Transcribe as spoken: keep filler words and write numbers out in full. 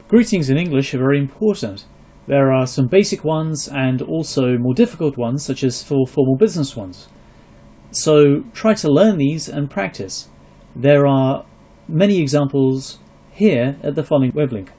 Greetings in English are very important. There are some basic ones and also more difficult ones, such as for formal business ones. So try to learn these and practice. There are many examples here at the following web link.